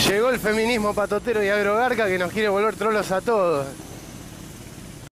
Llegó el feminismo patotero y agrogarca que nos quiere volver trolos a todos.